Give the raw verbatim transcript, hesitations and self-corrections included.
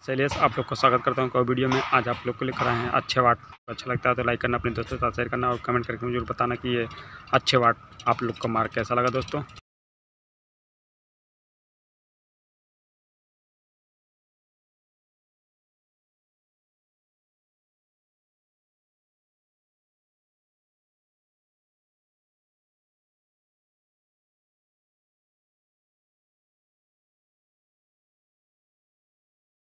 चलिए आप लोग को स्वागत करता हूँ कोई वीडियो में। आज आप लोग को लेकर आए हैं अच्छे वाट। अच्छा लगता है तो लाइक करना, अपने दोस्तों के साथ शेयर करना और कमेंट करके मुझे बताना कि ये अच्छे वाट आप लोग का मार्क कैसा लगा दोस्तों।